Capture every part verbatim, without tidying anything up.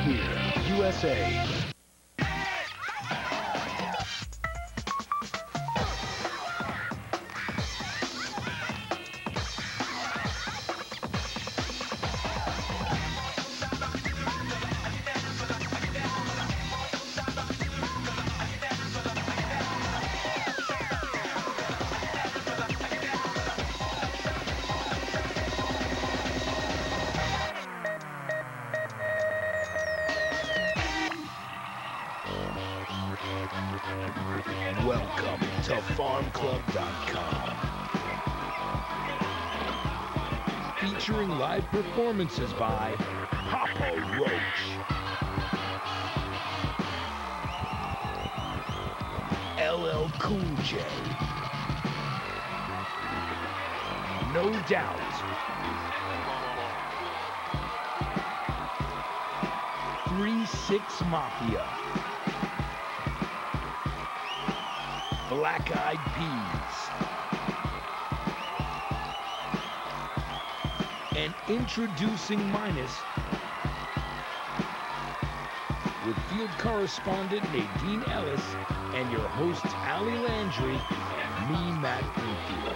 Beer, U S A. Welcome to farm club dot com. Featuring live performances by Papa Roach, L L Cool J, No Doubt, three six Mafia, Black Eyed Peas, and introducing Minus with field correspondent Nadine Ellis and your hosts Ali Landry and me, Matt Greenfield.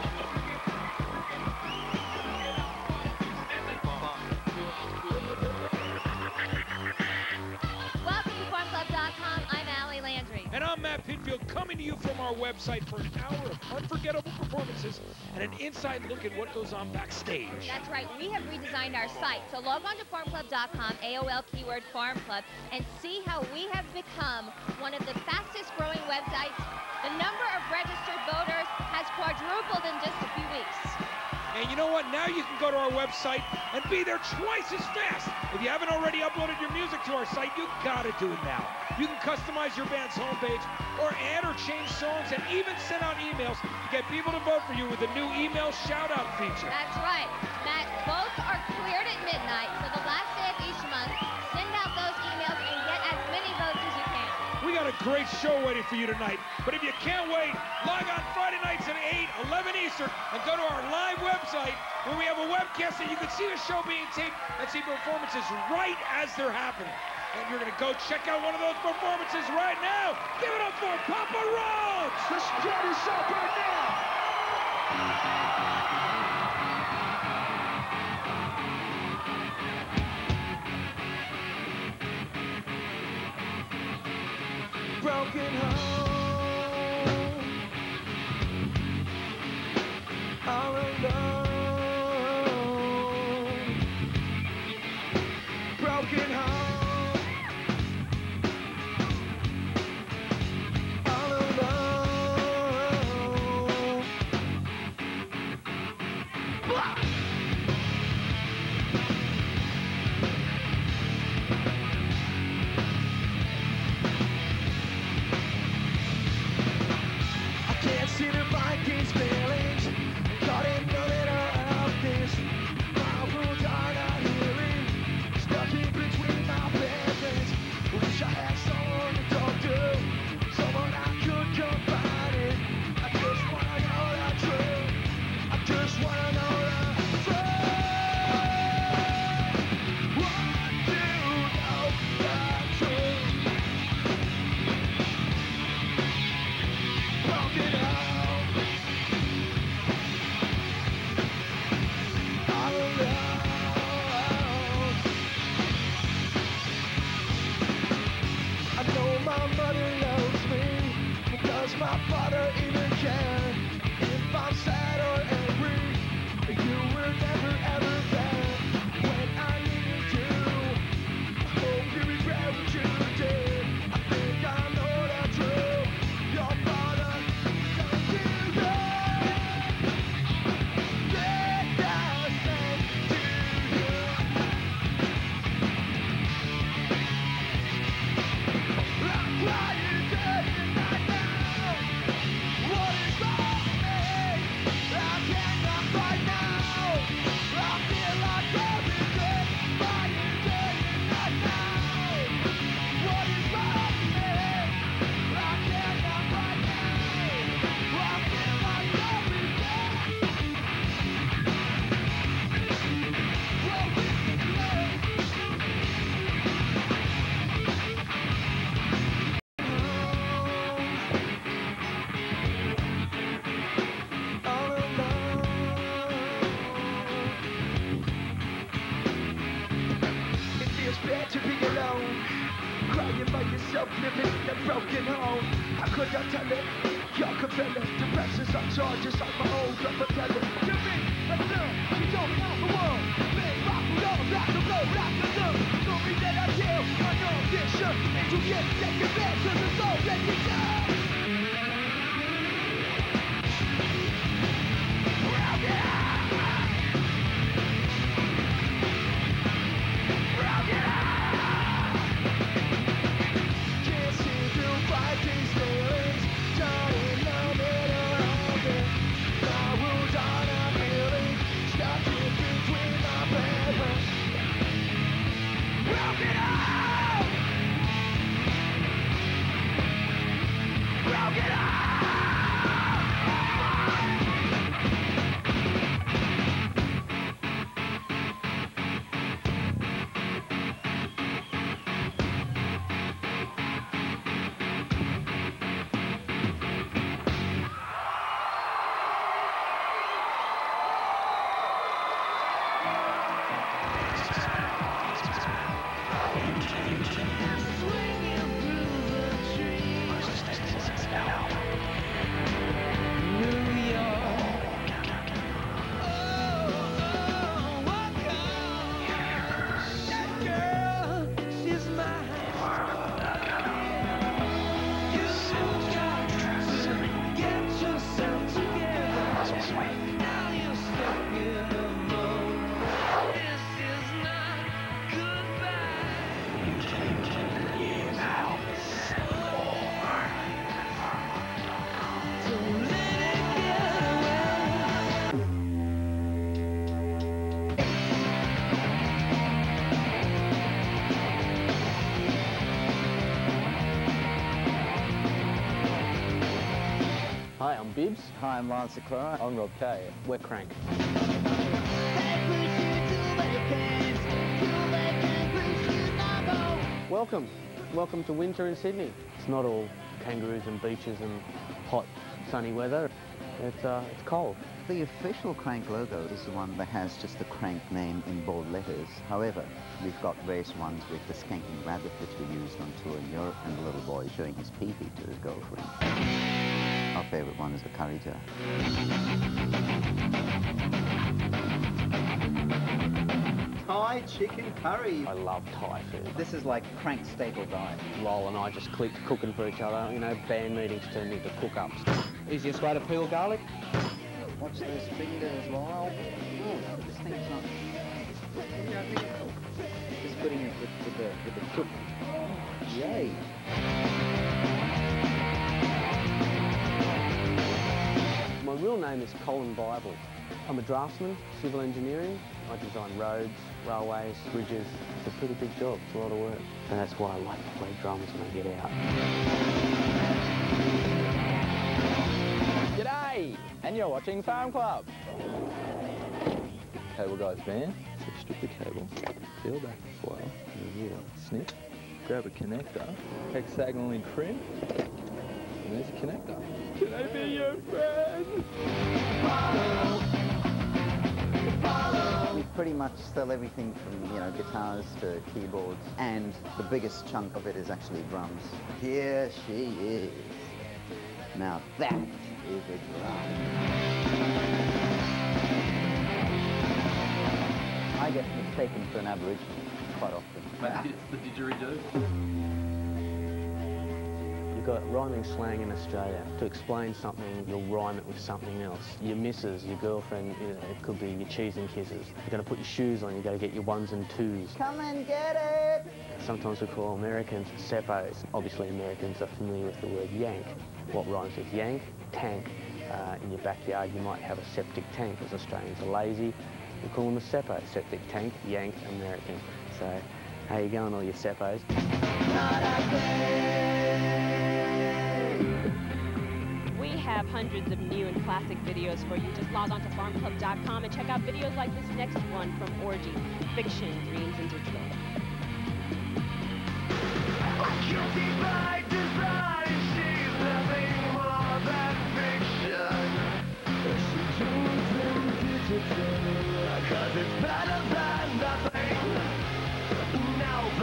Welcome to farm club dot com. I'm Ali Landry. And I'm Matt Pinfield, coming to you from our website for an hour of unforgettable performances and an inside look at what goes on backstage. That's right, we have redesigned our site. So log on to farm club dot com, A O L keyword Farm Club, and see how we have become one of the fastest growing websites. The number of registered voters has quadrupled in just a few weeks. And you know what? Now you can go to our website and be there twice as fast. If you haven't already uploaded your music to our site, you gotta do it now. You can customize your band's homepage or add or change songs and even send out emails to get people to vote for you with the new email shout-out feature. That's right. Matt, votes are cleared at midnight, so the last day of each month, send out those emails and get as many votes as you can. We got a great show waiting for you tonight. But if you can't wait, log on Friday nights at eight, eleven Eastern, and go to our live website where we have a webcast that you can see the show being taped and see performances right as they're happening. And you're going to go check out one of those performances right now. Give it up for Papa Roach! Let's get this up right now. Broken home, all alone. Broken home, all alone. Blah! Can't seem to find these feelings. Caught in the middle of this. My wounds are not healing. Stuck in between my parents. Wish I had someone to talk to. Someone I could confide in. I just wanna know the truth. I just wanna know the truth. Want to know the truth. Broken home, all alone. I know my mother loves me because my father even cared. If I'm sad or angry, you were never ever there when I needed you. I hope you regret what you did. I think I know the truth. Your father don't do that. Did that thing to you? That's why you did it right now. What is wrong with me? I can't despair to be alone. Crying by yourself, living in a broken home. How could I tell it? Y'all could feel it. Depression's on charges like my old drummer tell it. To me, that's love. You don't know the world. Big rock, roll, rock, and roll, rock, and roll. Story that I tell, I know this shit. And you can't take it back, cause it's already done. Rock it up! Rock it up! Can't seem to fight these feelings. Turning the middle of it. My wounds are not healing. Stuck in between my parents. Rock it up! Rock it up! Hi, I'm Bibbs. Hi, I'm Lance Leclerc. I'm Rob Kay. We're Crank. Welcome. Welcome to winter in Sydney. It's not all kangaroos and beaches and hot, sunny weather. It's, uh, it's cold. The official Crank logo is the one that has just the Crank name in bold letters. However, we've got various ones with the skanking rabbit, which we used on tour in Europe, and the little boy showing his pee-pee to his girlfriend. Our favourite one is the curry jar. Thai chicken curry. I love Thai food. This is like Crank's staple diet. Lol and I just clicked cooking for each other. You know, band meetings turned into cook-ups. Easiest way to peel garlic? Watch those fingers, Lyle. Oh, this thing's not... Just putting it with, with the with the cook. Yay! My real name is Colin Bible. I'm a draftsman, civil engineering. I design roads, railways, bridges. It's a pretty big job, it's a lot of work. And that's why I like to play drums when I get out. G'day! And you're watching Farm Club. Cable Guys band. So strip the cable, peel back the foil, and here, snip, grab a connector, hexagonally trim, and there's a connector. Can I be your friend? We pretty much sell everything from, you know, guitars to keyboards, and the biggest chunk of it is actually drums. Here she is. Now that is a drum. I get mistaken for an Aboriginal quite often. Maybe it's the didgeridoo. You've got rhyming slang in Australia. To explain something, you'll rhyme it with something else. Your missus, your girlfriend, you know, it could be your cheese and kisses. You've got to put your shoes on, you've got to get your ones and twos. Come and get it! Sometimes we call Americans seppos. Obviously Americans are familiar with the word yank. What rhymes with yank? Tank. Uh, in your backyard you might have a septic tank, as Australians are lazy. We call them a seppo, septic tank, yank, American. So, how you going, all your seppos? We have hundreds of new and classic videos for you. Just log on to farm club dot com and check out videos like this next one from Orgy, Fiction, Dreams, and Digital. Guilty by design, she's nothing more than fiction. She tunes in digital, cause it's better than nothing. Now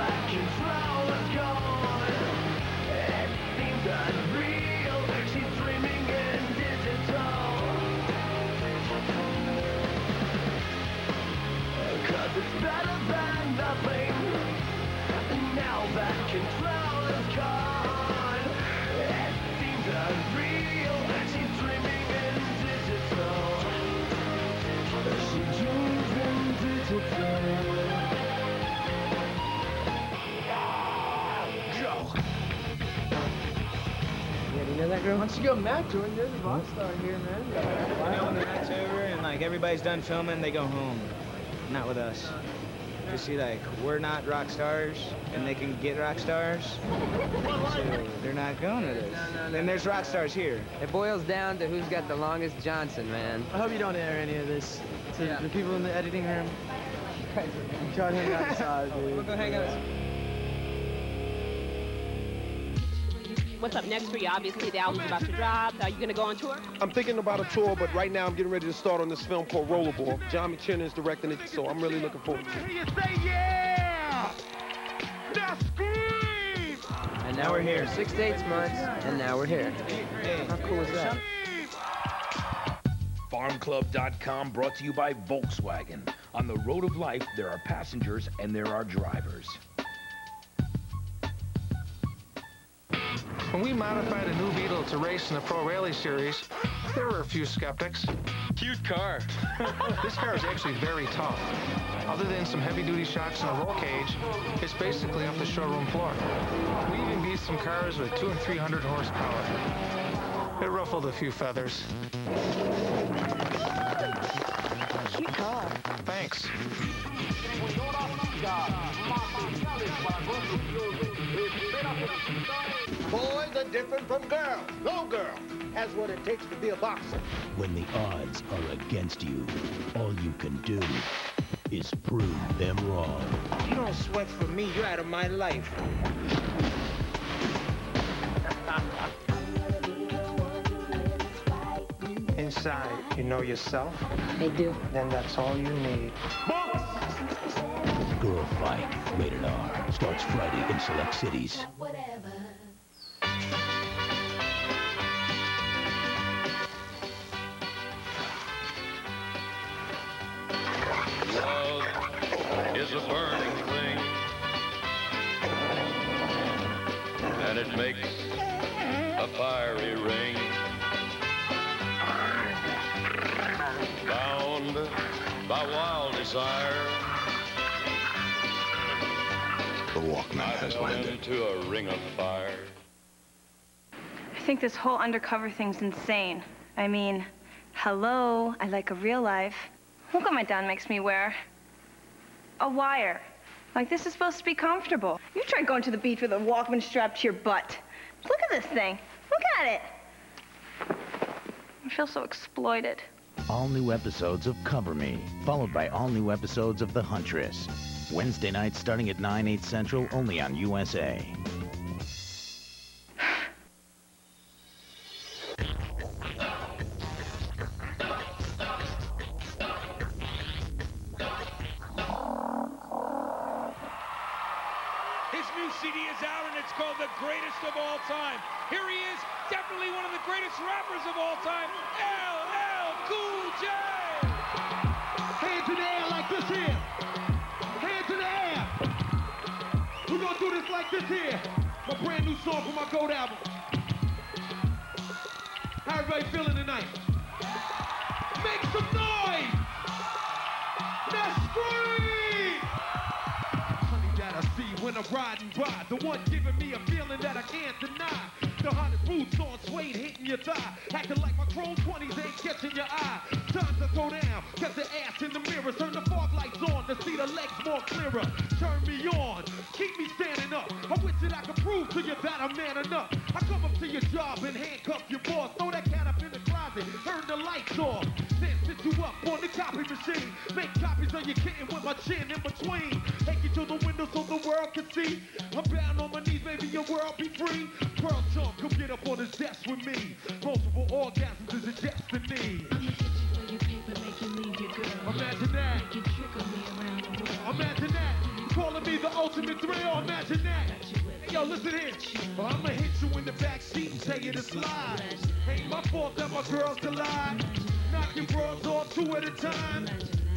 control is gone. It seems unreal. She's dreaming in digital. She dreams in digital. Go. Yeah, do you know that girl? Once you go Matt Jordan, there's a rock star here, man. You know, when the night's over and like everybody's done filming, they go home. Not with us. You see, like, we're not rock stars, and they can get rock stars, so they're not going with us. No, no, no. And there's rock stars here. It boils down to who's got the longest Johnson, man. I hope you don't air any of this to yeah. the people in the editing room. You try to hang outside, dude. We'll go hang out. What's up next for you? Obviously, the album's about to drop. Are you going to go on tour? I'm thinking about a tour, but right now I'm getting ready to start on this film called Rollerball. John McTiernan is directing it, so I'm really looking forward to it. You say yeah! Now scream! And now we're here. Six to eight months, and now we're here. How cool is that? farm club dot com brought to you by Volkswagen. On the road of life, there are passengers and there are drivers. When we modified a new Beetle to race in the Pro Rally Series, there were a few skeptics. Cute car. This car is actually very tough. Other than some heavy-duty shocks and a roll cage, it's basically off the showroom floor. We even beat some cars with two and three hundred horsepower. It ruffled a few feathers. Cute car. Thanks. Boys are different from girls. No girl has what it takes to be a boxer. When the odds are against you, all you can do is prove them wrong. You don't sweat for me. You're out of my life. Inside, you know yourself? I do. Then that's all you need. Girl Fight, rated R, starts Friday in select cities. Love is a burning thing, and it makes a fiery ring. Bound by wild desire, the Walkman has landed. Into a ring of fire. I think this whole undercover thing's insane. I mean, hello, I like a real life. Look what my dad makes me wear. A wire. Like, this is supposed to be comfortable. You try going to the beach with a Walkman strapped to your butt. Look at this thing. Look at it. I feel so exploited. All new episodes of Cover Me, followed by all new episodes of The Huntress. Wednesday nights starting at nine, eight Central, only on U S A. His new C D is out, and it's called The Greatest of All Time. Here he is, definitely one of the greatest rappers of all time, L L Cool J. Hands in the air like this here. Hands in the air. We're gonna do this like this here. My brand new song from my GOAT album. How everybody feeling tonight? Make some noise! Now scream! Honey that I see when I'm riding by, the one giving me a feeling that I can't deny. The hottest boots on suede hitting your thigh, acting like my chrome twenties ain't catching your eye. Time to go down, get the ass in the mirror, turn the fog lights on to see the legs more clearer. Turn me on, keep me standing up. I wish that I could prove to you that I'm man enough. I come up to your job and handcuff your boss, throw that cat up in the closet, turn the lights off, then sit you up on the copy machine, make copies of your kitten with my chin in between. Take you to the window so the world can see. I'm bound on my knees, maybe your world be free. Pearl Chunk, come get up on his desk with me. Multiple orgasms is a destiny. Imagine that. Imagine that. Calling me the ultimate thrill. Imagine that. Hey, yo, listen here. Well, I'ma hit you in the back seat and tell you to slide. Ain't my fault that my girls collide. Knock your bros off two at a time.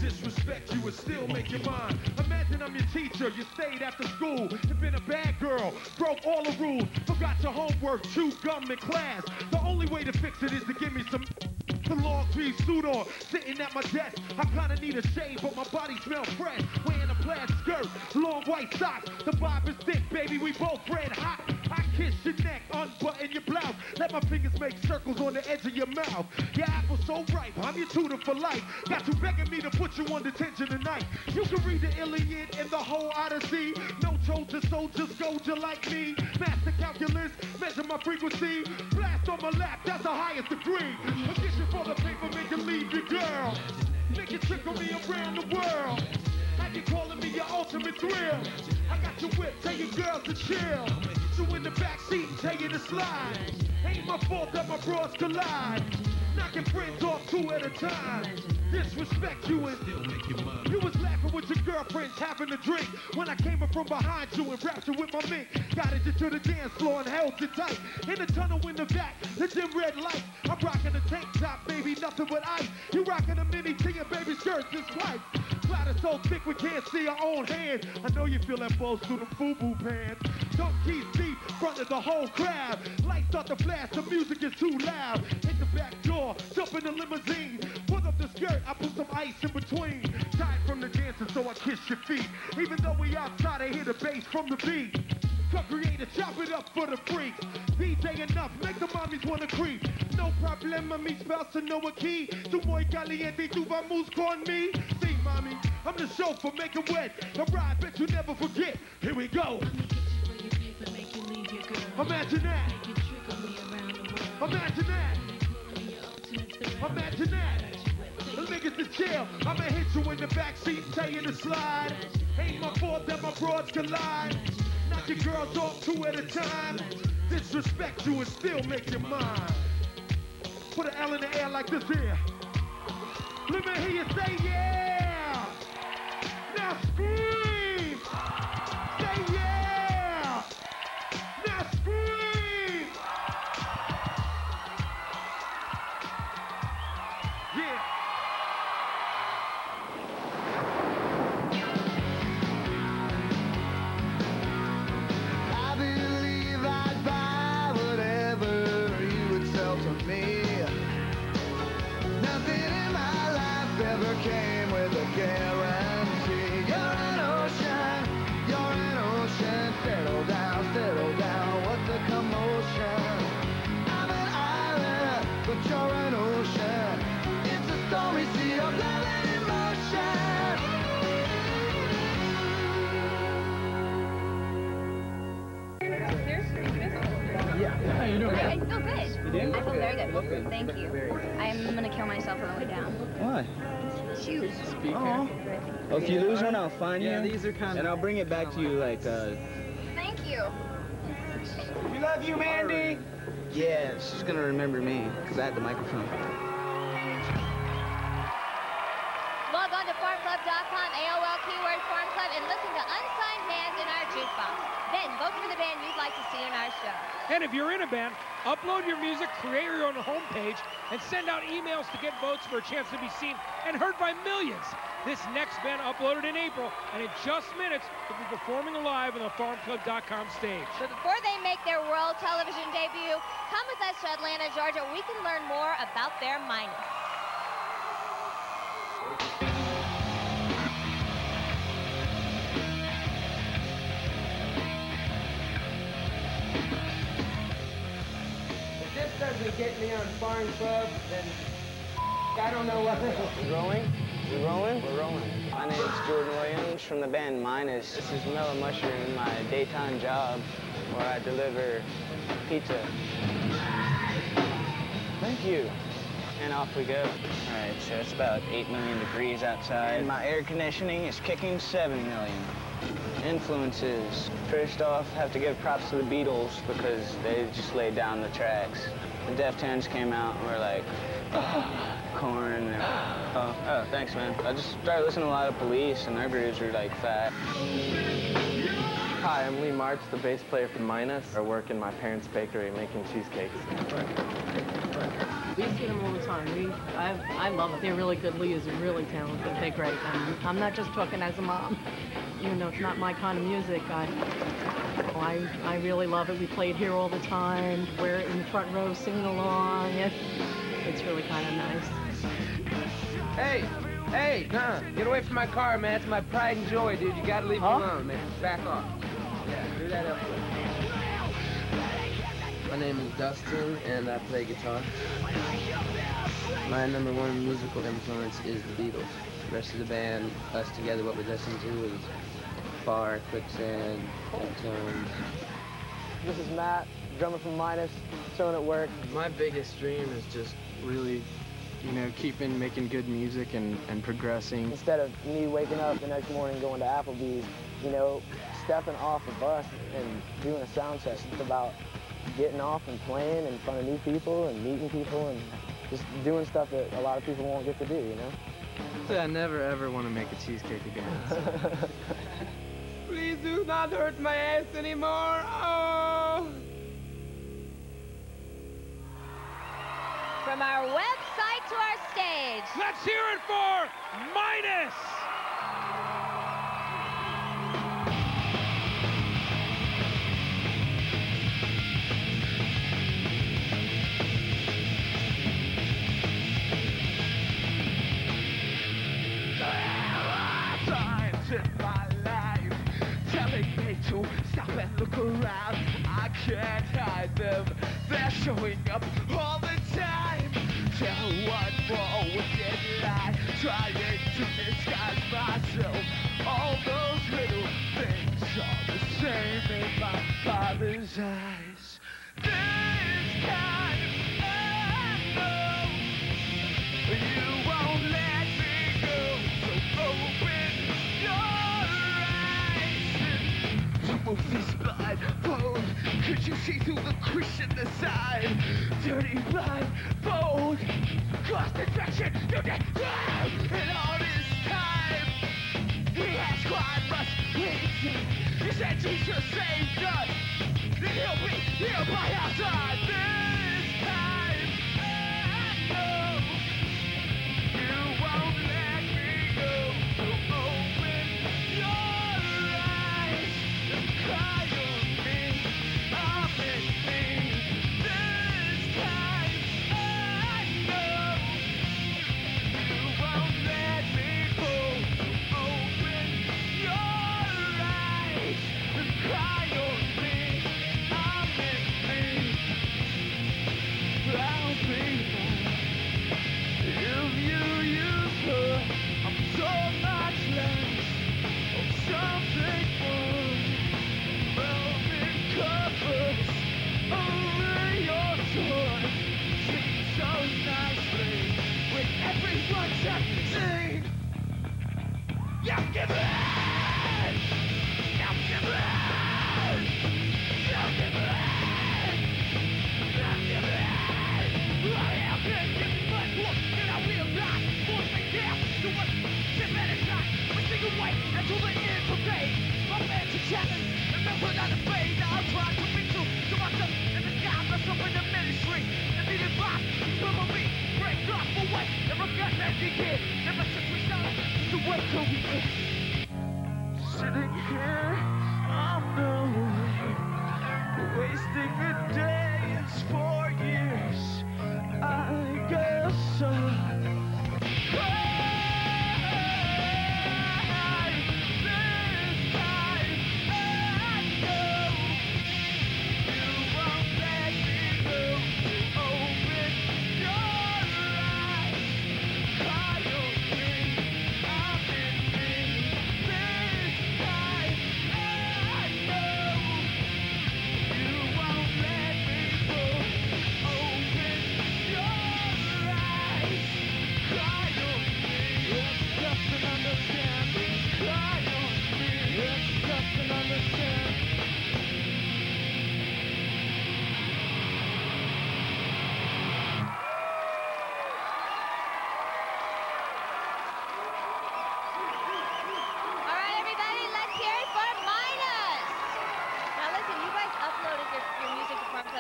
Disrespect you and still make your mind. Imagine I'm your teacher, you stayed after school, you've been a bad girl, broke all the rules, forgot your homework, chewed gum in class. The only way to fix it is to give me some the long sleeve suit on, sitting at my desk. I kinda need a shave, but my body smells fresh. Wearing a plaid skirt, long white socks. The vibe is thick, baby, we both red hot. I kiss your neck, unbutton your blouse. Let my fingers make circles on the edge of your mouth. Your apple's so ripe, I'm your tutor for life. Got you begging me to put you on detention tonight. You can read the Iliad and the whole Odyssey. No Trojan soldiers, Goja like me. Master calculus, measure my frequency. Blast on my lap, that's the highest degree. Audition for the paper, make you leave your girl. Make you trickle me around the world. Like you calling me your ultimate thrill. I got your whip, tell your girls to chill. You in the back seat, tell you to slide. Ain't my fault that my bros collide. Knocking friends off two at a time. Disrespect you and still make you mine. You was laughing with your girlfriends having a drink when I came up from behind you and wrapped you with my mink. Guided you to the dance floor and held you tight. In the tunnel in the back, the dim red light. I'm rocking a tank top, baby, nothing but ice. You rocking a mini tee and baby skirt just twice. Cloud is so thick we can't see our own hand. I know you feel that buzz through the FUBU pants. Don't keep deep, front of the whole crowd. Lights start to flash, the music is too loud. Hit the back door, jump in the limousine. Put up the skirt, I put some ice in between. Tied from the dancing, so I kiss your feet. Even though we outside, I hear the bass from the beat. Cut creator, chop it up for the freaks. D J enough, make the mommies wanna creep. No problema, mi spouse to know a key. Tu muy caliente, tu vamos con me. See, mommy, I'm the chauffeur, make it wet. A ride, bet you never forget. Here we go. Imagine that. Imagine that. Imagine that. The niggas to chill. I'ma hit you in the backseat, tell you to slide. Ain't my fault that my broads collide. Knock your girls off two at a time. Disrespect you and still make your mind. Put an L in the air like this here. Let me hear you say yeah. Now scream. Say yeah. Now scream. Yeah. I believe I'd buy whatever you would sell to me. Nothing in my life ever came with a guarantee. You're an ocean, you're an ocean. Settle down, settle down, what's the commotion? I'm an island, but you're an ocean. It's a stormy sea of love and emotion. How you doing? I feel good. You do? I feel very good. Look good. Thank you. I'm gonna kill myself on the way down. Why? Shoes. Oh. Well, if you lose one, I'll find Yeah, you. these are kind of- And I'll bring it back to you like, uh... Thank you. We love you, Mandy! Yeah, she's gonna remember me, because I had the microphone. Log on to farm club dot com, A O L keyword Farm Club, and listen to Unsigned Bands in our jukebox. Then vote for the band you'd like to see in our show. And if you're in a band, upload your music, create your own homepage, and send out emails to get votes for a chance to be seen and heard by millions. This next band uploaded in April, and in just minutes, will be performing live on the farm club dot com stage. But before they make their world television debut, come with us to Atlanta, Georgia. We can learn more about their minus. If this doesn't get me on Farm Club, then I don't know what. We're rolling? We're rolling? We're rolling. My name's Jordan Williams from the band Minus. This is Mellow Mushroom, my daytime job where I deliver pizza. Thank you. And off we go. All right, so it's about eight million degrees outside. And my air conditioning is kicking seven million. Influences. First off, have to give props to the Beatles because they just laid down the tracks. The Deftones came out and were like, oh, Korn. And, oh, oh, thanks, man. I just started listening to a lot of Police, and their grooves were like fat. Hi, I'm Lee March, the bass player for Minus. I work in my parents' bakery making cheesecakes. We see them all the time. We, I, I love it. They're really good leaders. They're really talented. They're great. And I'm not just talking as a mom. Even though it's not my kind of music, I, I, I really love it. We play it here all the time. We're in the front row singing along. It, it's really kind of nice. Hey, hey, nah, get away from my car, man. It's my pride and joy, dude. You gotta leave Huh? me alone, man. Back off. Yeah, do that up. My name is Dustin, and I play guitar. My number one musical influence is the Beatles. The rest of the band, us together, what we listen to is Far, Quicksand, Deftones. This is Matt, drummer from Minus, showing at work. My biggest dream is just really, you know, keeping making good music and, and progressing. Instead of me waking up the next morning going to Applebee's, you know, stepping off a bus and doing a sound check. It's about getting off and playing in front of new people and meeting people and just doing stuff that a lot of people won't get to do, you know? So I never ever want to make a cheesecake again. Please do not hurt my ass anymore. Oh! From our website to our stage. Let's hear it for Minus. In my life, telling me to stop and look around. I can't hide them, they're showing up all the time. Tell one more wicked lie, trying to disguise myself. All those little things are the same in my father's eyes. This time I know you won't let me go, so open move this blindfold. Could you see through the crease in the side? Dirty blindfold. Cross infection, you get drowned. And all this time, we asked quite much reason. You said Jesus saved us, then he'll be here by our side. This time, I know you won't let me go. So open your eyes. Cry on me, I'm in me. This time I know you won't let me go. So open your eyes and cry on me, I'm in me. I'll be fine if you use her. I'm so much less of something more. Velvet covers over your toys, sing so nicely with everyone's empty. You give it, you give it, you give it, you give it. I have been given my book and I will not force me down to what ten minutes not a single way until the end of day. My man to challenge. Remember not to fade, now I'm trying to be true to myself and the God myself in the ministry. And needed box, remember me, break off away, never got that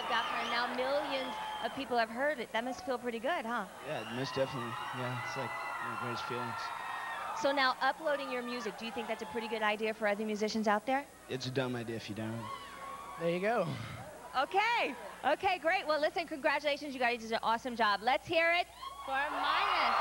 Club dot com, and now millions of people have heard it. That must feel pretty good, huh? Yeah, most definitely. Yeah, it's like one of the greatest feelings. So now uploading your music, do you think that's a pretty good idea for other musicians out there? It's a dumb idea if you don't. There you go. Okay. Okay, great. Well, listen, congratulations. You guys did an awesome job. Let's hear it for Minus.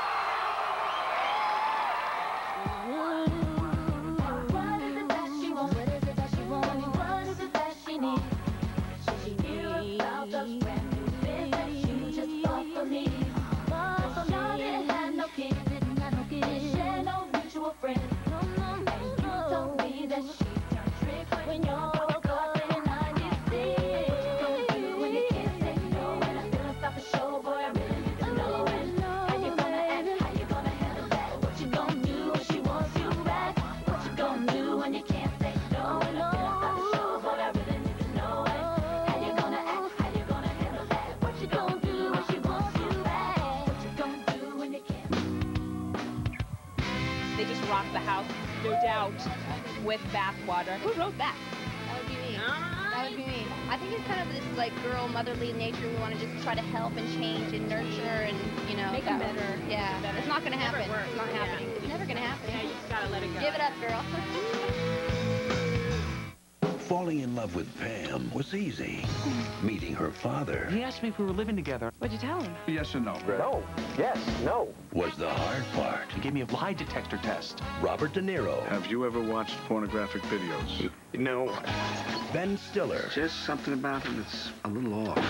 What is it that she wants? What is it that she wants? What is it that she needs? She knew about the brand new biz that you just bought for me. But Sean didn't have no kids, didn't have no kids, didn't share no mutual friends. And you told me that she turned trick when you broke up in ninety-six. What you gonna do when you can't say no? And I still stop the show, boy, I really need to know it. How you gonna act? How you gonna handle that? What you gonna do when she wants you back? What you gonna do when you can't say no? And I still stop the show, boy, I really need to know it. How you gonna act? How you gonna handle that? What you gonna do when she wants you back? What you gonna do when you can't? They just rocked the house, no doubt, with Bathwater. Who wrote that? That would be me. That would be me. I think it's kind of this like girl motherly nature. We want to just try to help and change and nurture and you know Make 'em that- better. Yeah, Better. it's not gonna Never happen. works. It's not Yeah. happening. It's never gonna happen. Yeah, you just gotta let it go. Give it up, girl. Falling in love with Pam was easy. Meeting her father He asked me if we were living together. What'd you tell him? Yes or no? No. Yes. No. was the hard part. He gave me a lie detector test. Robert De Niro, Have you ever watched pornographic videos? No, Ben Stiller, just something about him that's a little off.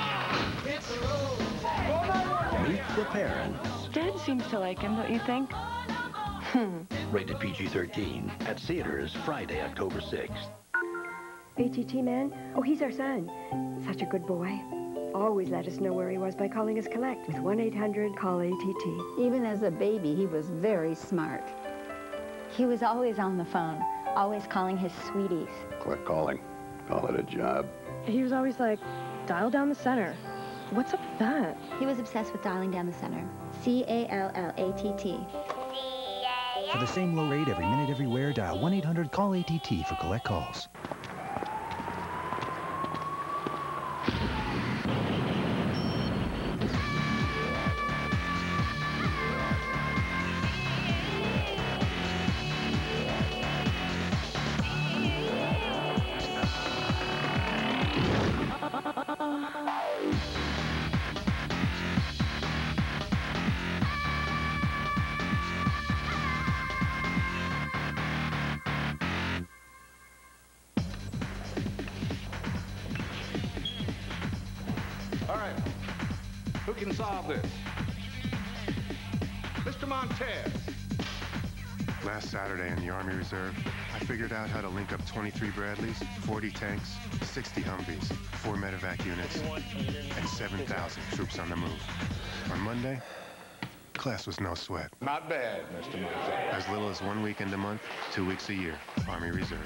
Meet the Parents. Dad seems to like him, don't you think? Hmm. Rated P G thirteen at theaters Friday, October sixth. A T T man? Oh, he's our son. Such a good boy. Always let us know where he was by calling us collect with one eight hundred call A T T. Even as a baby, he was very smart. He was always on the phone, always calling his sweeties. Quit calling. Call it a job. He was always like, dial down the center. What's up with that? He was obsessed with dialing down the center. C A L L A T T. For the same low rate every minute, everywhere, dial one eight hundred call A T T for collect calls. All right. Who can solve this? Mister Montez. Last Saturday in the Army Reserve, I figured out how to link up twenty-three Bradleys, forty tanks, sixty Humvees, four medevac units, and seven thousand troops on the move. On Monday, class was no sweat. Not bad, Mister Montez. As little as one weekend a month, two weeks a year, Army Reserve.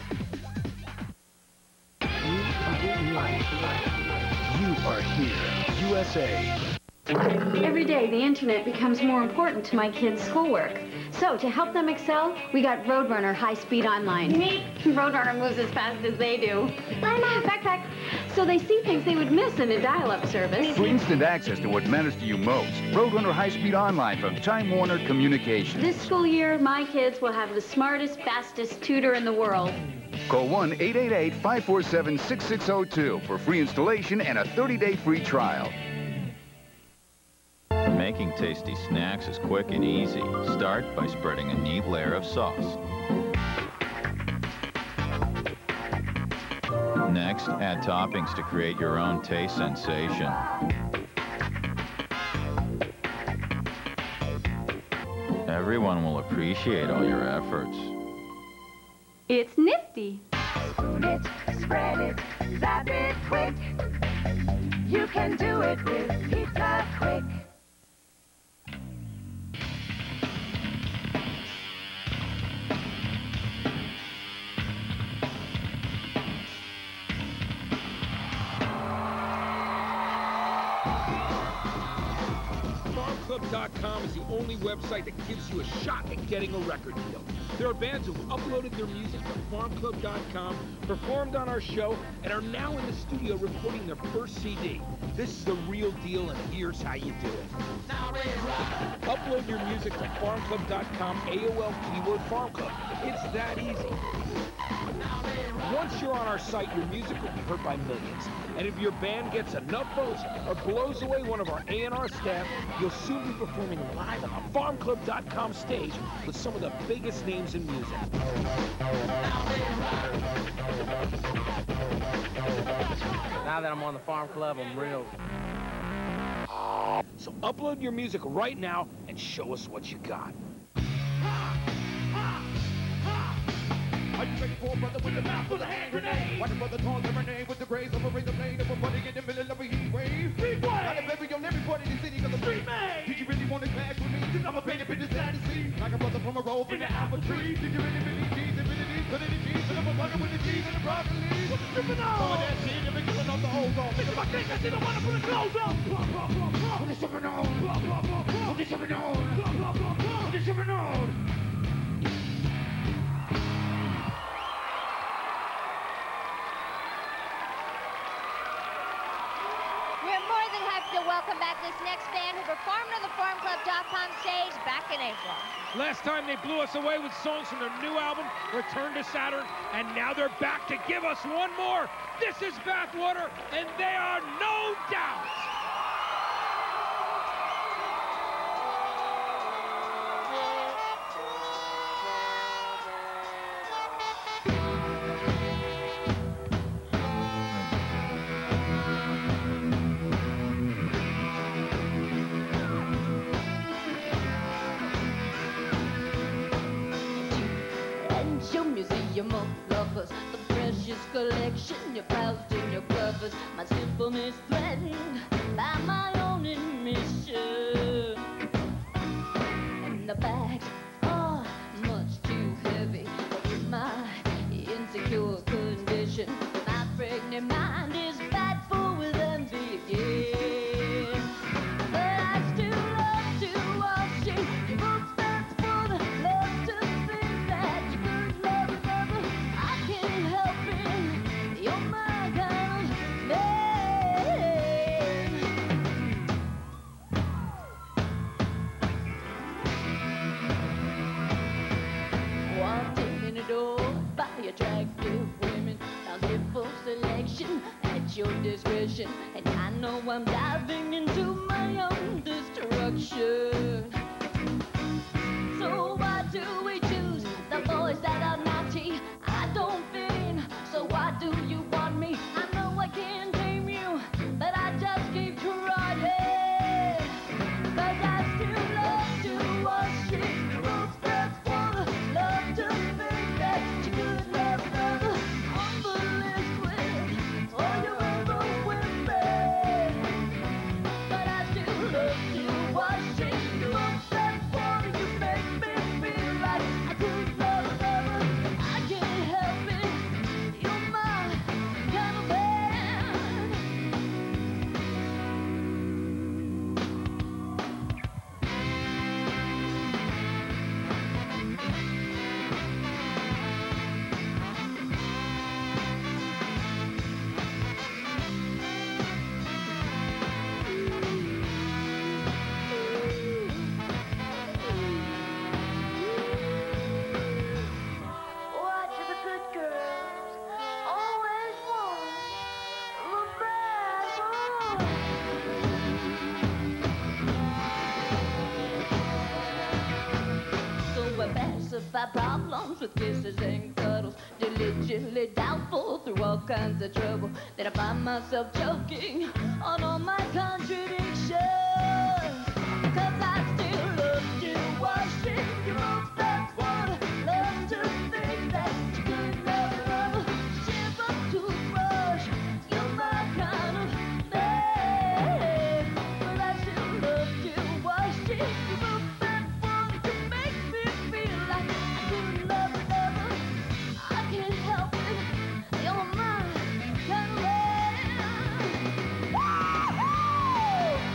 You are here, U S A. Every day, the internet becomes more important to my kids' schoolwork. So, to help them excel, we got Roadrunner High-Speed Online. Me? Roadrunner moves as fast as they do. Mama, backpack. So they see things they would miss in a dial-up service. For instant access to what matters to you most, Roadrunner High-Speed Online from Time Warner Communications. This school year, my kids will have the smartest, fastest tutor in the world. Call one eight eight eight, five four seven, six six zero two for free installation and a thirty-day free trial. Making tasty snacks is quick and easy. Start by spreading a neat layer of sauce. Next, add toppings to create your own taste sensation. Everyone will appreciate all your efforts. It's nifty. It, spread it, zap it quick. You can do it with Pizza Quick. Farm Club club dot com is the only website that gives you a shot at getting a record deal. There are bands who've uploaded their music to farm club dot com, performed on our show, and are now in the studio recording their first C D. This is the real deal, and here's how you do it. Upload your music to farm club dot com, A O L keyword Farm Club. It's that easy. Once you're on our site, your music will be heard by millions. And if your band gets enough votes or blows away one of our A and R staff, you'll soon be performing live on the farm club dot com stage with some of the biggest names in music. Now that I'm on the Farm Club, I'm real. So upload your music right now and show us what you got. Are you ready for a brother with a mouth full of hand grenade? Watch a brother toss a grenade with the grace of a razor blade of a buddy in the middle of a heat wave. Heat wave! Got a baby on every part of the city cause I'm street made. Did you really want to clash with me? Cause I'm a painted bitch sad to see. Like a brother from a rope in the apple tree. Did you really, really cheese and really need put any cheese? And I'm a butter with the cheese and the broccoli. What's the dripping on? Some of that shit, you're giving up the hose off. Nigga, my thing, I see the one to put the clothes on. Put the shipping on. Put the shipping on. Put the shipping on. Welcome back this next band who performed on the farm club dot com stage back in April. Last time they blew us away with songs from their new album, Return to Saturn, and now they're back to give us one more. This is Bathwater, and they are No Doubt. Museum of lovers, the precious collection, your clouds and your covers. My symphony's threatened by my own admission. And the bags are much too heavy for my insecure condition. My pregnant mind is bad for with envy again. But I still love to wash it. You won't stand for the love to think that you could love another. I can't help it. You're my kind of man. Walking in the door by attractive women, bountiful selection at your discretion, and I know I'm diving into my own destruction. So why do we choose the boys that are naughty? I don't fit in, so why do you want me? I know I can't tame you, but I just keep trying. 'Cause I still love to wash it. Roots that's water, love to think that you could love another. On the list with all your other women. But I still love to wash it. Roots that's water, you make me feel like I could love another. I can't help it. You're my kind of man. Watch the good girls always want the bad boys. So I pacify problems with kisses and cuddles, diligently doubtful through all kinds of trouble. Then I find myself choking on all my contradictions. 'Cause I still love to wash in your own that's water. Love to think that you could love another. Shiver toothbrush, you're my kind of man. But I still love to wash in your own that's water. You make me feel like I could love another. I can't help it. You're my kind of man. Woo-hoo!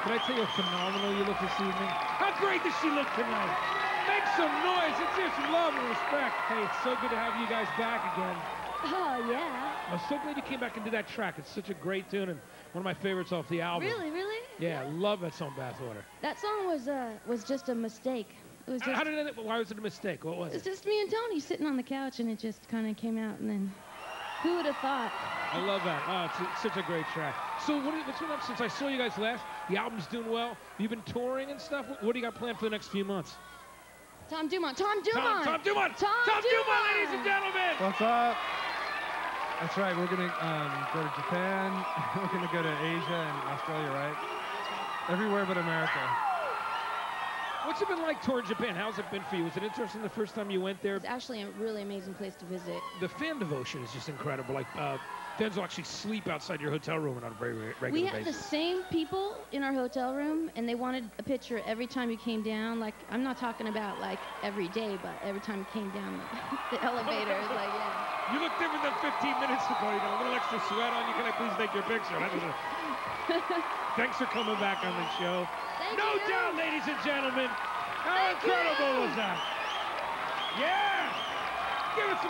Can I tell you how phenomenal you look this evening? How great does she look tonight? Make some noise. It's just love and respect. Hey, it's so good to have you guys back again. Oh, yeah. I'm so glad you came back and did that track. It's such a great tune and one of my favorites off the album. Really, really? Yeah, I love that song, Bathwater. That song was uh was just a mistake. It was just, How did it, why was it a mistake? What was it? It's it? just me and Tony sitting on the couch, and it just kind of came out, and then who would have thought? I love that. Oh, it's, it's such a great track. So what, what's been up since I saw you guys last? The album's doing well. You've been touring and stuff. What, what do you got planned for the next few months? Tom Dumont. Tom Dumont. Tom, Tom Dumont. Tom, Tom Dumont. Dumont, ladies and gentlemen. What's up? That's right. We're gonna um, go to Japan. We're gonna go to Asia and Australia, right? Everywhere but America. What's it been like touring Japan? How's it been for you? Was it interesting the first time you went there? It's actually a really amazing place to visit. The fan devotion is just incredible. Like, uh, fans will actually sleep outside your hotel room on a very re regular We had basis. the same people in our hotel room, and they wanted a picture every time you came down. Like, I'm not talking about, like, every day, but every time you came down the, the elevator. It was like, yeah. You look different than fifteen minutes ago. You got a little extra sweat on you. Can I please take your picture? That was a... Thanks for coming back on the show. Thank no you. doubt, ladies and gentlemen. How Thank incredible you. was that? Yeah! Give it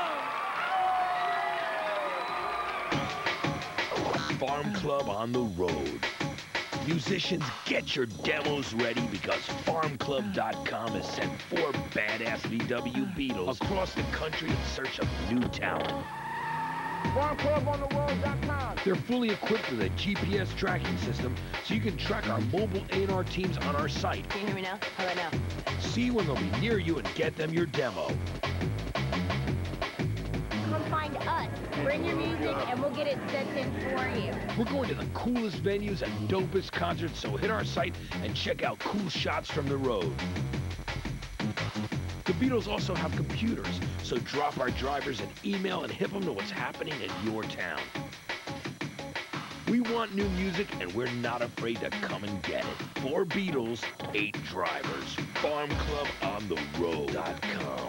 some love! Farm Club on the road. Musicians, get your demos ready because farm club dot com has sent four badass V W Beatles across the country in search of new talent. farm club on the road dot com. They're fully equipped with a G P S tracking system so you can track our mobile A and R teams on our site. Can you hear me now? How about now? See when they'll be near you and get them your demo. Come find us. Bring your music and we'll get it sent in for you. We're going to the coolest venues and dopest concerts, so hit our site and check out cool shots from the road. The Beatles also have computers, so drop our drivers an email and hip them to what's happening in your town. We want new music, and we're not afraid to come and get it. Four Beatles, eight drivers. farm club on the road dot com.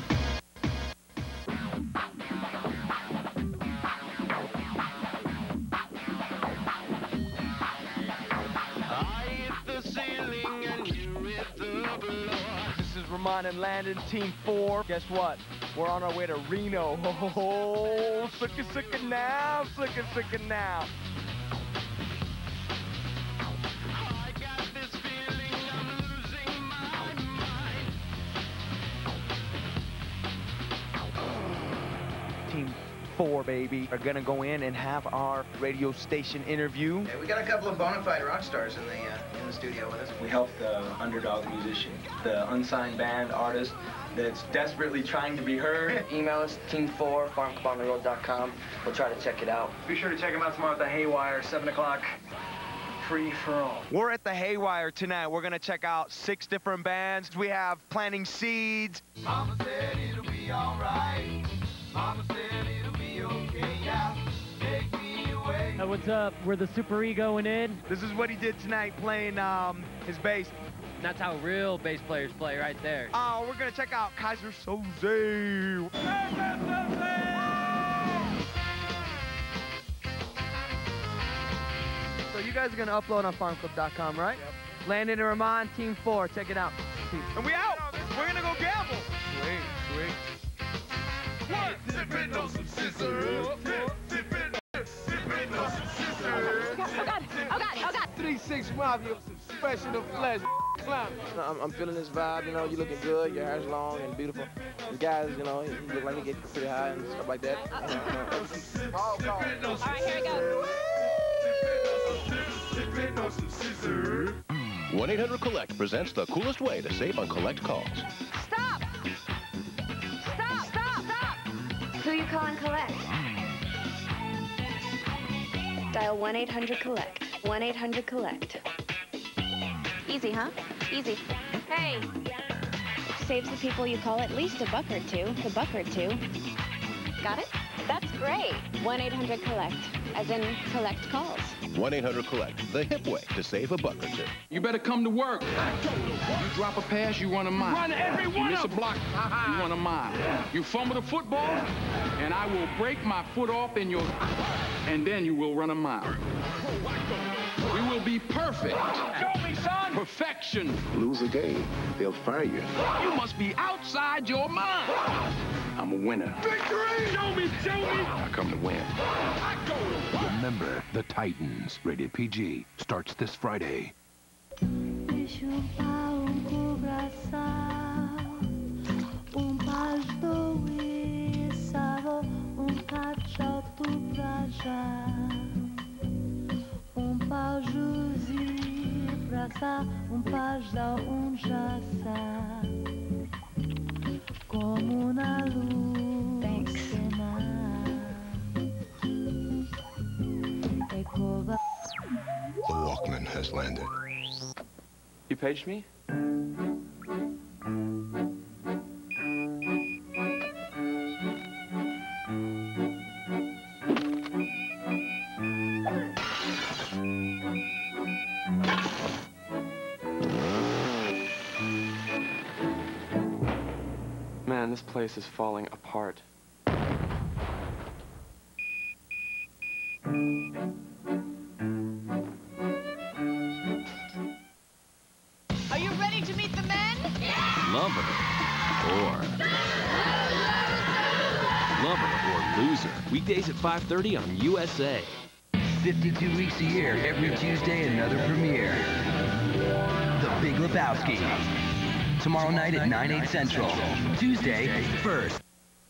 Ramon and Landon, Team four. Guess what? We're on our way to Reno. Oh, sickin' sickin' now, sickin' sickin' now. Team four, baby, are gonna go in and have our radio station interview. Yeah, we got a couple of bona fide rock stars in the uh, in the studio with us. We helped the underdog musician, the unsigned band artist that's desperately trying to be heard. Email us, team four, farm club on the road dot com. We'll try to check it out. Be sure to check them out tomorrow at the Haywire, seven o'clock. Free for all. We're at the Haywire tonight. We're gonna check out six different bands. We have Planting Seeds. Mama said it'll be alright. Mama said it'll be okay. Yeah, take me away. Hey, what's up? We're the Super Ego and Ed. This is what he did tonight, playing um, his bass. That's how real bass players play, right there. Oh, we're gonna check out Kaiser Soze. So you guys are gonna upload on farm club dot com, right? Yep. Landon and Ramon, Team Four. Check it out. Peace. And we out. We're gonna go gamble. Sweet, sweet. What? Sippin' on some scissors. Sippin' sippin' on some scissors. Oh God, oh God, oh God. three six Mafia, special flesh. I'm, I'm feeling this vibe, you know, you looking good, your hair's long and beautiful. The guys, you know, he look like he get pretty high and stuff like that. Uh, All right, here we go. one eight hundred collect presents the coolest way to save on collect calls. Stop! Stop, stop, stop! Who you calling collect? Dial one eight hundred collect. one eight hundred collect. Easy, huh? Easy. Hey, Saves the people you call at least a buck or two, a buck or two. Got it? That's great. one eight hundred collect, as in collect calls. one eight hundred collect, the hip way to save a buck or two. You better come to work. You drop a pass, you run a mile. Run every one You miss a of them. block, you run a mile. You fumble the football, and I will break my foot off in your... and then you will run a mile. We will will be perfect. Show me, son. Perfection. Lose a game, they'll fire you. You must be outside your mind. I'm a winner. Victory! Show me, show me. I come to win. I go to win. Remember, The Titans, rated P G, starts this Friday. Um pajal, um jaça, como na luz. Thanks. The Walkman has landed. You paged me? Man, this place is falling apart. Are you ready to meet the men? Yeah! Lover or... Lover or loser. Weekdays at five thirty on U S A. fifty-two weeks a year, every Tuesday, another premiere. The Big Lebowski. Tomorrow night at nine, eight Central. Tuesday, first.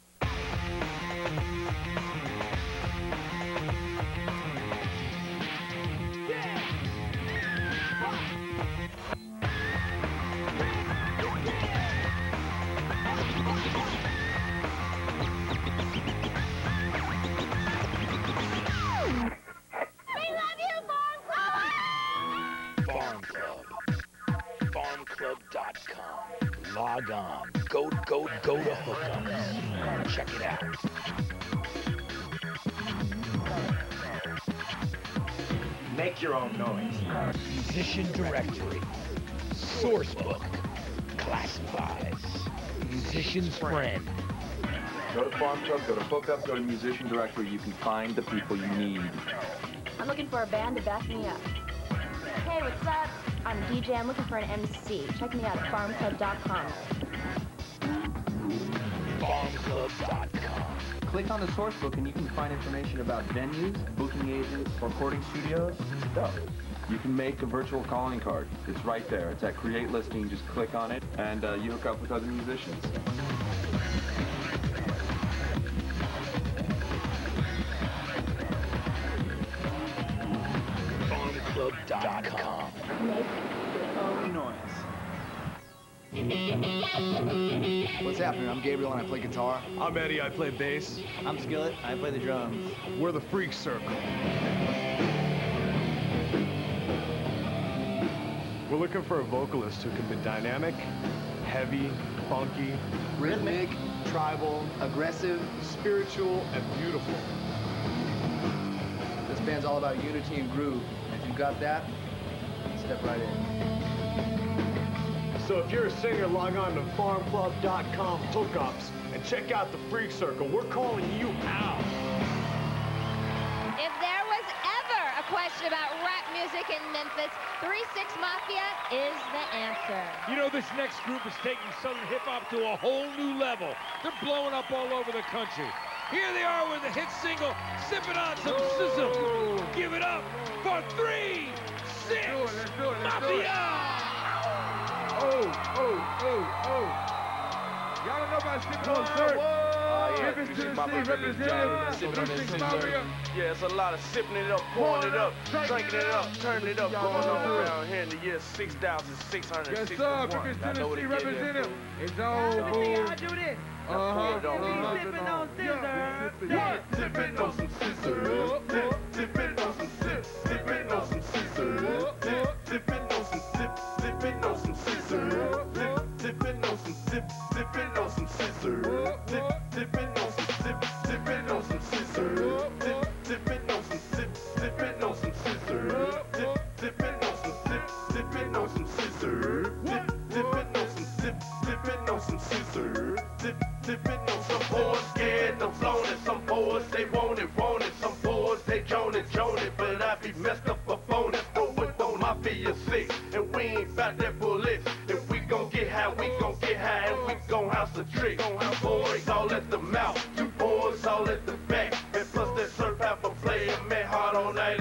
Farm Club. farm club dot com. Log on. Go, go, go to Hookups. Check it out. Make your own noise. Musician directory. Sourcebook. Classifies. Musician's friend. Go to Farm Club, go to Hookup, go to Musician Directory. You can find the people you need. I'm looking for a band to back me up. Hey, what's up? I'm a D J. I'm looking for an M C. Check me out at farm club dot com. farm club dot com. Click on the source book and you can find information about venues, booking agents, recording studios, stuff. You can make a virtual calling card. It's right there. It's at Create Listing. Just click on it and uh, you hook up with other musicians. farm club dot com. Make your own noise. What's happening? I'm Gabriel and I play guitar. I'm Eddie, I play bass. I'm Skillet, I play the drums. We're the Freak Circle. We're looking for a vocalist who can be dynamic, heavy, funky, Rhythmic, tribal, aggressive, spiritual, and beautiful. This band's all about unity and groove. If you've got that, step right in. So if you're a singer, log on to farm club dot com Hookups and check out the Freak Circle. We're calling you out. If there was ever a question about rap music in Memphis, three six Mafia is the answer. You know, this next group is taking Southern hip-hop to a whole new level. They're blowing up all over the country. Here they are with the hit single, Sippin' on Some Sizzle. Give it up for three six Mafia! Oh, oh, oh, oh. Y'all don't know about Sippin' on Sir. Oh, yeah. Memphis, Tennessee, representative. Yeah, it's a lot of sipping it up, pouring it up, drinking it up, turning it up, going on around here in the year six thousand six hundred sixty-one. Yes, sir. Memphis, Tennessee, representative. It's all boo. I do this. Uh-huh. Sipping on scissors. Sipping on some scissors. Sipping on some sip. Sipping on some scissors. Sipping on some sip. Sipping on some scissors. Sipping on some sip. Sipping on some scissors. Sipping on some sip. Sipping on some scissors. Sipping on some sip. Sipping on some scissors. Sipping on some sip. Sipping on some scissors. Sipping on some sip. Sipping on some scissors. Sipping on some boys scared, I'm flown it. Some boys they want it, want it. Some boys they don't.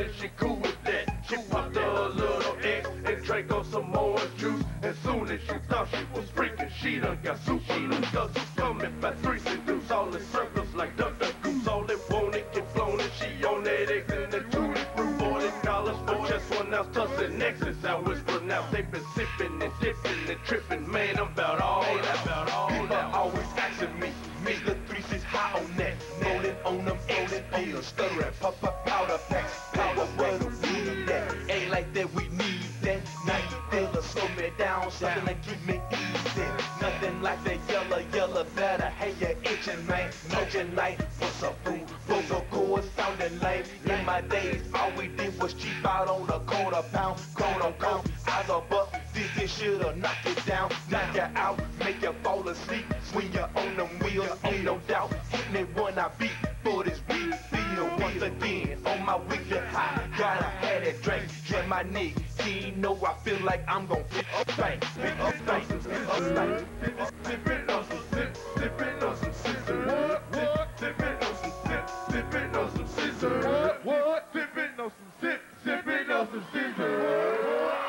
said she cool with that. She popped a little X and drank on some orange juice. As soon as she thought she was freaking, she done got soup. She done got soup coming by three seduce. All in circles like duck duck goose. All they want it get flown and she on that X and the tutti fruit. Boy, they call us for just one ounce tussing X's. How it's pronounced. They been sipping and dipping and tripping. Man, I'm about all that. About all People that. Always asking me. Mister three six high on that. Rolling on them X pills. Stutter at pop pop powder packs. Powder what do we need that? Ain't like that we need that. Night filler slow me down. Something that keep me easy. Nothing like that yellow yellow better. Hey, you itching, man. Itching like what's up, boo? Vocal cords sounding lame. In my days, all we did was cheap out on a quarter pound. Cone on cone. Eyes up up. This this shit'll knock it down. Knock you out. Make you fall asleep. When you're on them wheels, ain't no doubt. Hit me when I beat for this beat. Feel once again on my weekly high. Gotta have that drink. Get my nigga. He know I feel like I'm gon' fit up bang. Fit up bang. Fit up bang. Sippin' on some sip. Sippin' on some scissors. What? What? Sippin' on some sip. Sippin' on some scissors. What? What? Sippin' on some sip. Sippin' on some scissors.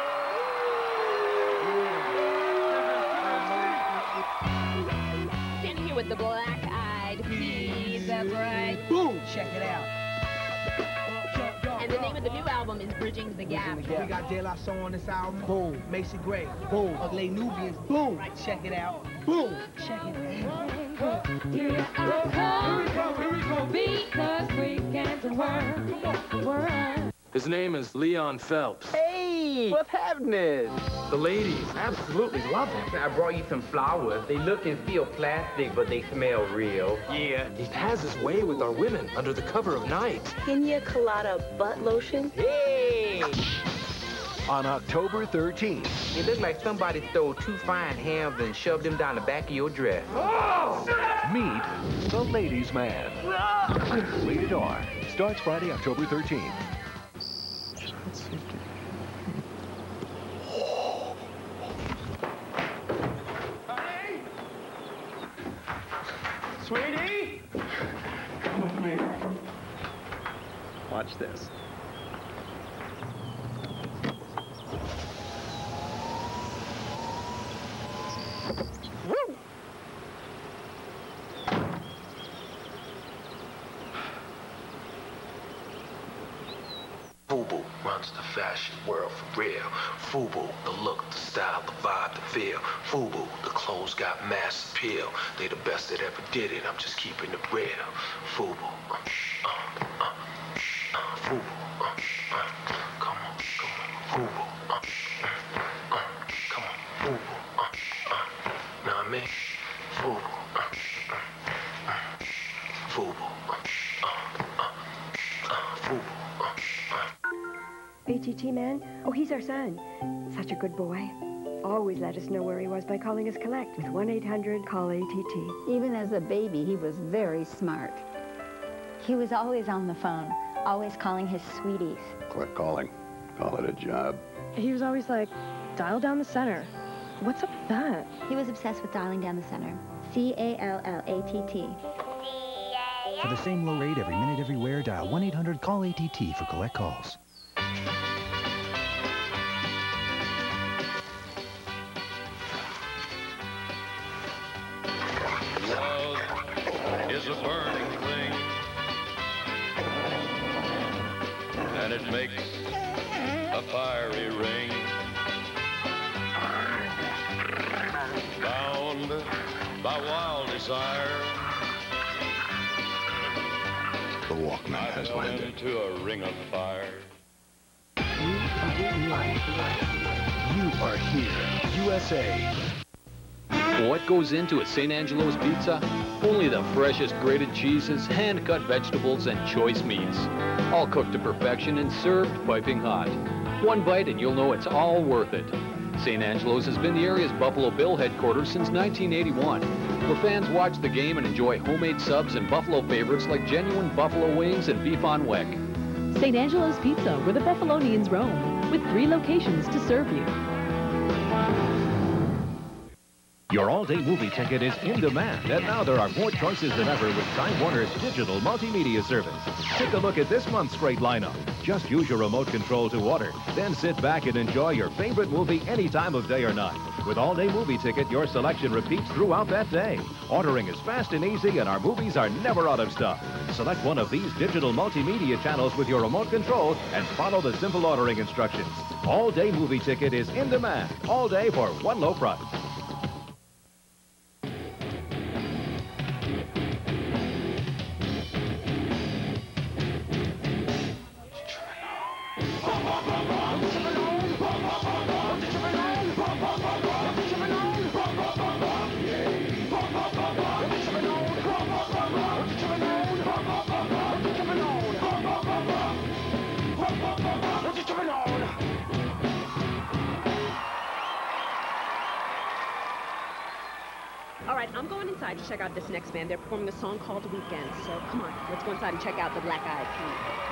With the black-eyed peas, that's right. Boom! Check it out. And the name of the new album is Bridging the Gap. We got De La Soul on this album. Boom. Macy Gray. Boom. Ugly Nubians. Boom. Right, check it out. Boom. Check it out. Here I come. Here we go. Here we go. Because we can't work. His name is Leon Phelps. Hey, what's happening? The ladies absolutely love him. I brought you some flowers. They look and feel plastic, but they smell real. Yeah, he has his way with our women under the cover of night. Pina Colada butt lotion? Hey! On October thirteenth. It looks like somebody stole two fine hams and shoved them down the back of your dress. Oh! Meet the Ladies' Man. Rated R. Starts Friday, October thirteenth. Sweetie? Come with me. Watch this. Woo! FUBU runs the fashion world for real. FUBU, the look, the style, the vibe, the feel. FUBU, the clothes got mass appeal. They the best that ever did it. I'm just keeping it real. FUBU, uh, uh, uh, uh, FUBU, uh, uh, come on, come on, FUBU, uh, uh, uh, come on, FUBU, uh, uh, know what I mean? FUBU, uh, uh, uh, FUBU, uh, uh, uh, uh, FUBU. A T T man? Oh, he's our son. Such a good boy. Always let us know where he was by calling us collect with one eight hundred call A T T. Even as a baby, he was very smart. He was always on the phone, always calling his sweeties. Quit calling. Call it a job. He was always like, dial down the center. What's up with that? He was obsessed with dialing down the center. C A L L A T T. For the same low rate every minute, everywhere, dial one eight hundred call A T T for collect calls. Is a burning thing, and it makes a fiery ring. Bound by wild desire, The Walkman I has fell landed. into a ring of fire. You are here, U S A. What goes into a Saint Angelo's pizza? Only the freshest grated cheeses, hand-cut vegetables, and choice meats. All cooked to perfection and served piping hot. One bite and you'll know it's all worth it. Saint Angelo's has been the area's Buffalo Bill headquarters since nineteen eighty-one, where fans watch the game and enjoy homemade subs and Buffalo favorites like genuine buffalo wings and beef on wick. Saint Angelo's Pizza, where the Buffalonians roam, with three locations to serve you. Your all-day movie ticket is in demand, and now there are more choices than ever with Time Warner's digital multimedia service. Take a look at this month's great lineup. Just use your remote control to order, then sit back and enjoy your favorite movie any time of day or night. With all-day movie ticket, your selection repeats throughout that day. Ordering is fast and easy, and our movies are never out of stock. Select one of these digital multimedia channels with your remote control and follow the simple ordering instructions. All-day movie ticket is in demand, all day for one low price. All right, I'm going inside to check out this next band. They're performing a song called The Weekend. So come on, let's go inside and check out the Black Eyed Peas.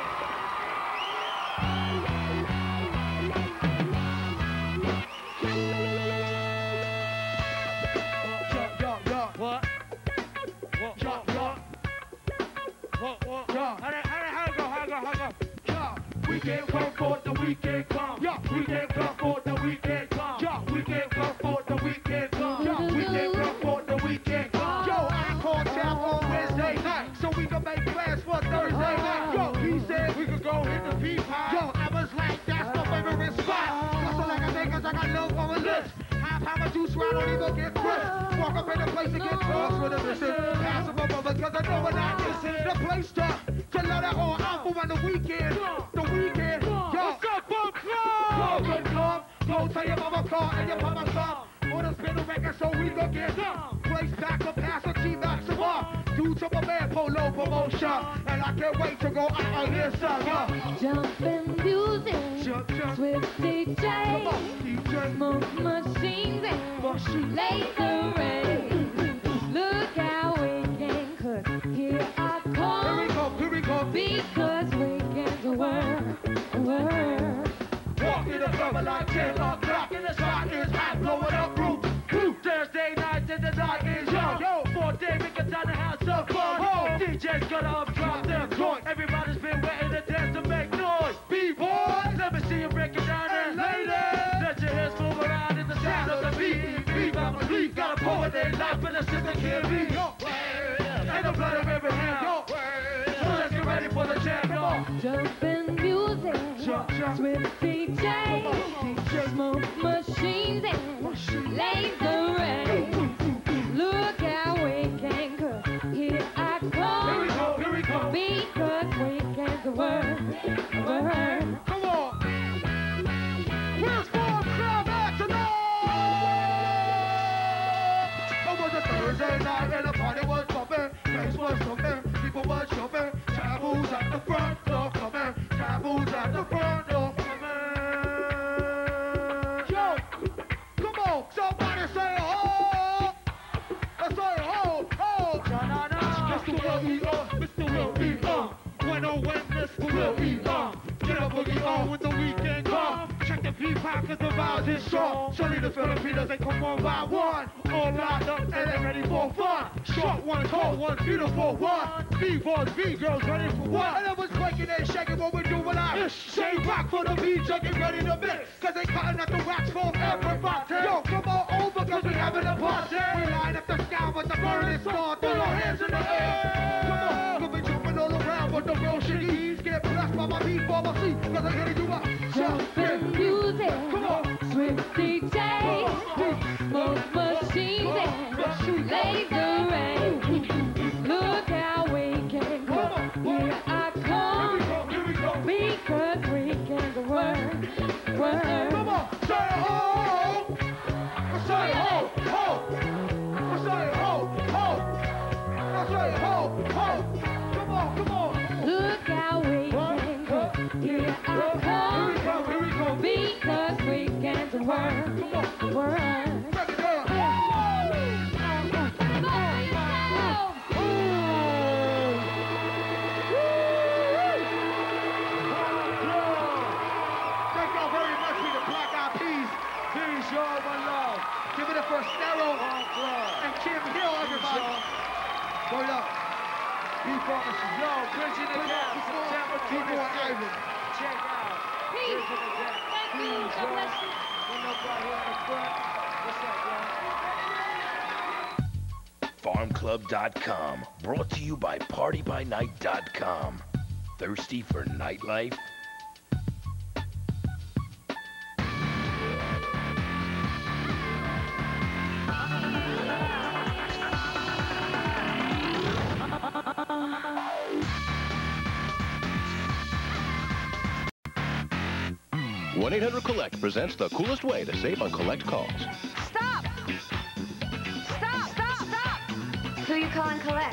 Weekend come for the weekend come. Yeah, weekend come for the weekend come. Yeah, weekend come for the weekend come. Yeah, weekend come for the weekend come. Yo, I called Chap on Wednesday night so we can make plans for Thursday night. Yo, he said we could go hit the P-Pie. Yo, I was like, that's my favorite spot. Hustle like a niggas, I got love on the list. Half how much juice, I don't even get crisp. Walk up in the place and get close with a mission. Pass them over because I know we're not missing. The place to, to let it all out for on the weekend. The weekend, yo. What's up, Bob Club? Yo, good club. Go tell your mama call and your mama club. On a spin the record so we can get some. Place back up, pass a G-Max of up. Do to my man Polo promotion. And I can't wait to go out and hear some, yo. Jumpin' music, jump, jump. Swift D J, come on, D J. Smoke machines and laser rays. Look how we can cook. Here I come. Here we go, here we go. Because weekends are work, work. Walk in the club like ten o'clock. In the spot is hot, blowing up roof. Thursday night and the night is young. Yo, four day we can turn the house up fun. Oh, D J's gonna up drop their joint. Everybody's been waiting to dance to make noise. B-boys, let me see you break it down. And ladies, let your hands move around in the sound of the beat. Beat on the beat, got a poet they life and a sister can't be. And the blood of every hand. Yo, so let's get ready for the jam. Yo, jumpin' music, jump, jump. Swift D J, smoke machines and laser rays. Look how we can cook. Here I come. Here we go, here we go. Because weekends are work, work. Come on. Where's Bob Club at tonight? It was a Thursday night and the party was bumping. Place was jumping, people was jumping. Taboo's at the front door coming. Taboo's at the front door coming. Yo, come on, somebody say oh. Let's say oh, oh. Mister Will E on, Mister Will E on. When oh when Mister Will E on. Get a boogie on with the weekend come. Check the P-Pop cause the vibes is strong. Surely the Filipinos, they come one by one. All lined up and they're ready for fun. Short one, tall one, beautiful one. B-boys, B-girls ready for what? And it was breaking and shaking what we do when I shake rock for the beat, get ready to mix. Cause they cutting up the wax for everybody. Yo, come on over cause we having a party. We line up the sky with the burning star. Throw your hands in the air. Come on, we'll be jumping all around but the real shit ease. Get blessed by my beat, by my seat. Cause I hear you up. Jumpin' music, come on. Swift D J, smoke machines and laser rays. Look how we can go. Here I come. Because weekends are work, work. Come on, say ho. Say ho, ho. Say ho, ho. Say ho, ho. Come on, come on. Look how we can go. Here I come. Here we go, here we go. Because weekends are work, work. Show my love. Give it up for Stero. Thank you. God bless you. farm club dot com, brought to you by party by night dot com. Thirsty for nightlife? one eight hundred collect presents the coolest way to save on collect calls. Stop! Stop! Stop! Stop! Who you calling collect?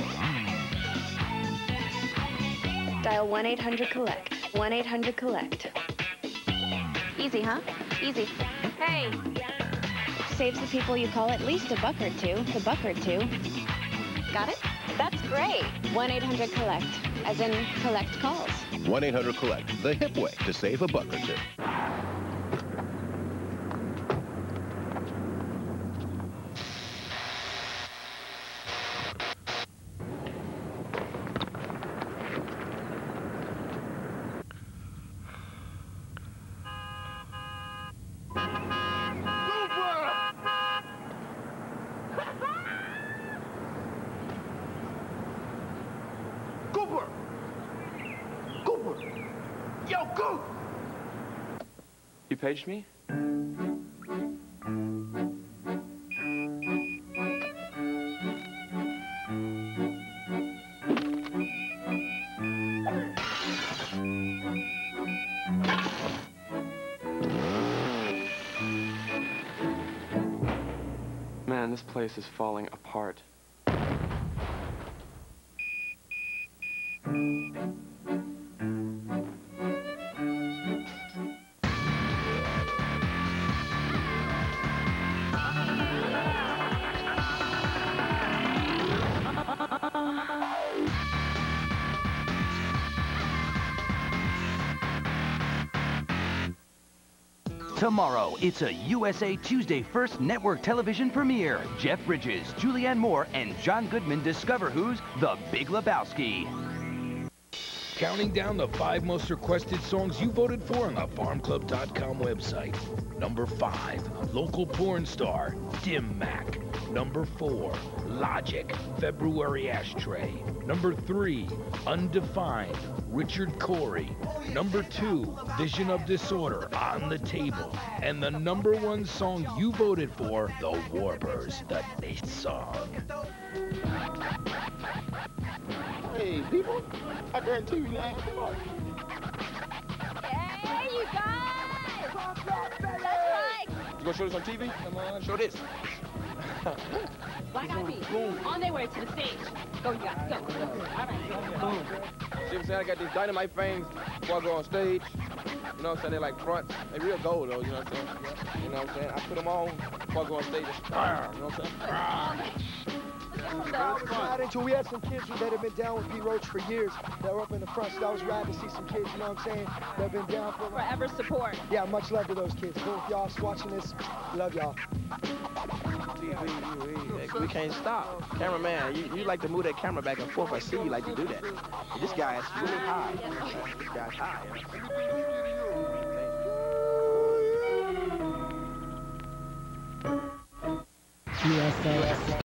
Dial one eight hundred collect. one eight hundred collect. Easy, huh? Easy. Hey! Saves the people you call at least a buck or two. A buck or two. Got it? That's great. one eight hundred collect. As in collect calls. one eight hundred collect, the hip way to save a buck or two. Cooper! Cooper! Yo, Coop! You paged me? Man, this place is falling apart. Tomorrow, it's a U S A Tuesday First Network television premiere. Jeff Bridges, Julianne Moore, and John Goodman discover who's The Big Lebowski. Counting down the five most requested songs you voted for on the farm club dot com website. Number five, local porn star, Dim Mac. Number four, Logic, February Ashtray. Number three, Undefined, Richard Corey. Number two, Vision of Disorder, On the Table. And the number one song you voted for, The Warpers, the Nate song. Hey, people, I guarantee you that. Hey, you guys! That's right! You gonna show this on T V? Come on, show this. Black Eyed Peas, on their way to the stage. Go, you guys, go. Go. All right, go. See what I'm saying? I got these dynamite fangs before I go on stage. You know what I'm saying? They're like fronts. They're real gold, though, you know what I'm saying? You know what I'm saying? I put them on before I go on stage. You know what I'm saying? Got into, we had some kids that have been down with Pete Roach for years that were up in the front, so that was rad to see some kids, you know what I'm saying, that have been down for forever support. Yeah, much love to those kids. Both y'all watching this, love y'all. We, we, we, we can't stop. Cameraman, you, you like to move that camera back and forth. I see you like to do that. This guy is really high. This guy's high. U S A